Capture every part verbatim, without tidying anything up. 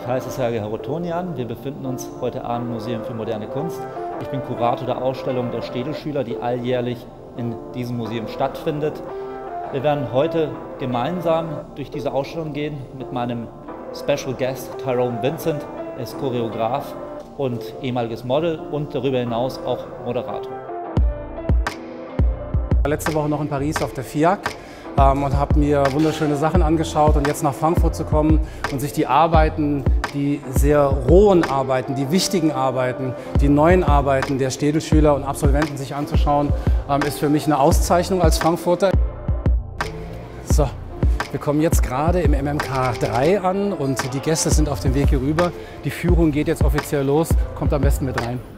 heiße Sergei Harutonian. Wir befinden uns heute Abend im Museum für Moderne Kunst. Ich bin Kurator der Ausstellung der Städelschüler, die alljährlich in diesem Museum stattfindet. Wir werden heute gemeinsam durch diese Ausstellung gehen mit meinem Special Guest Tyrone Vincent. Er ist Choreograf und ehemaliges Model und darüber hinaus auch Moderator. Letzte Woche noch in Paris auf der F I A C ähm, und habe mir wunderschöne Sachen angeschaut, und jetzt nach Frankfurt zu kommen und sich die Arbeiten, die sehr rohen Arbeiten, die wichtigen Arbeiten, die neuen Arbeiten der Städelschüler und Absolventen sich anzuschauen, ähm, ist für mich eine Auszeichnung als Frankfurter. So, wir kommen jetzt gerade im M M K drei an und die Gäste sind auf dem Weg hier rüber. Die Führung geht jetzt offiziell los, kommt am besten mit rein.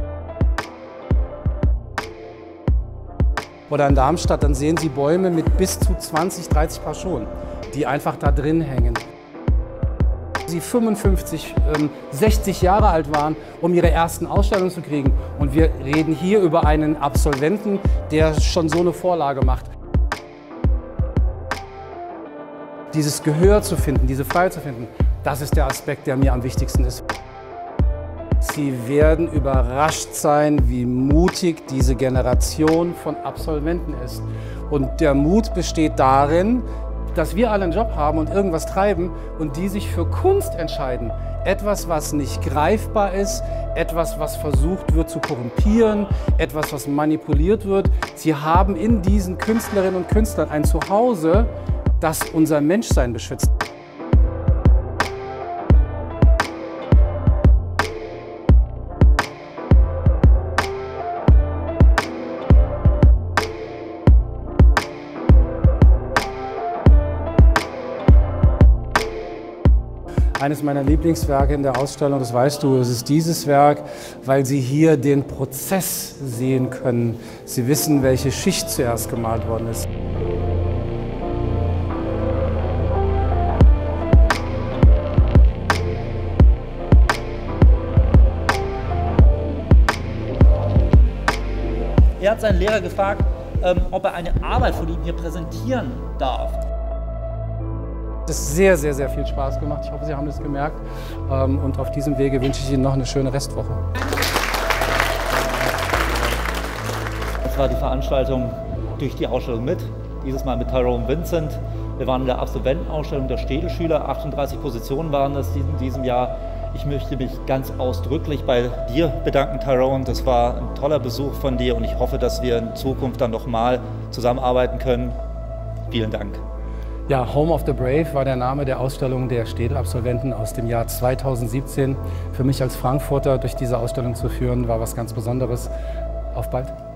Oder in Darmstadt, dann sehen Sie Bäume mit bis zu zwanzig, dreißig Paar Schuhen, die einfach da drin hängen. Sie fünfundfünfzig, sechzig Jahre alt waren, um ihre ersten Ausstellungen zu kriegen. Und wir reden hier über einen Absolventen, der schon so eine Vorlage macht. Dieses Gehör zu finden, diese Freiheit zu finden, das ist der Aspekt, der mir am wichtigsten ist. Sie werden überrascht sein, wie mutig diese Generation von Absolventen ist. Und der Mut besteht darin, dass wir alle einen Job haben und irgendwas treiben und die sich für Kunst entscheiden. Etwas, was nicht greifbar ist, etwas, was versucht wird zu korrumpieren, etwas, was manipuliert wird. Sie haben in diesen Künstlerinnen und Künstlern ein Zuhause, das unser Menschsein beschützt. Eines meiner Lieblingswerke in der Ausstellung, das weißt du, es ist dieses Werk, weil Sie hier den Prozess sehen können. Sie wissen, welche Schicht zuerst gemalt worden ist. Er hat seinen Lehrer gefragt, ob er eine Arbeit von ihm hier präsentieren darf. Es hat sehr, sehr, sehr viel Spaß gemacht. Ich hoffe, Sie haben das gemerkt. Und auf diesem Wege wünsche ich Ihnen noch eine schöne Restwoche. Das war die Veranstaltung durch die Ausstellung mit, dieses Mal mit Tyrone Vincent. Wir waren in der Absolventenausstellung der Städelschüler, achtunddreißig Positionen waren das in diesem Jahr. Ich möchte mich ganz ausdrücklich bei dir bedanken, Tyrone. Das war ein toller Besuch von dir und ich hoffe, dass wir in Zukunft dann nochmal zusammenarbeiten können. Vielen Dank. Ja, Home of the Brave war der Name der Ausstellung der Städel-Absolventen aus dem Jahr zweitausendsiebzehn. Für mich als Frankfurter durch diese Ausstellung zu führen, war was ganz Besonderes. Auf bald!